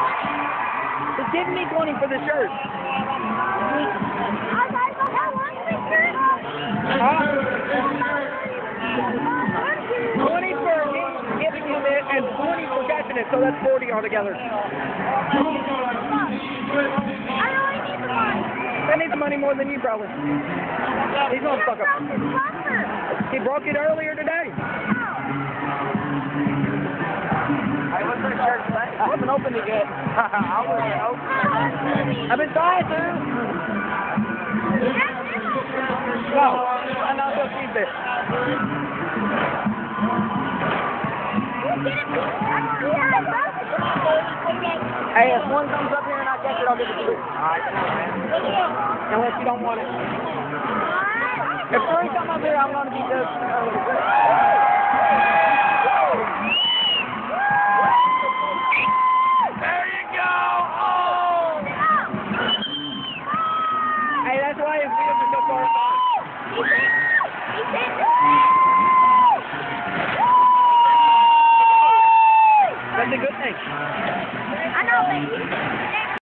Just give me 20 for the shirt. Huh? 20 for me giving him it and 20 for catching it, so that's 40 altogether. I need the money more than you, probably. He's gonna fuck up. He broke it earlier today. Hey, what's the shirt say? I haven't opened it yet. I've been trying to. No, I know he'll keep it. Hey, if one comes up here and I catch it, I'll give it to you. Alright, Unless you don't want it. If three come up here, I'm going to be just... there you go! Oh! Hey, that's why his wheels are so far apart. That's a good thing. I know, baby.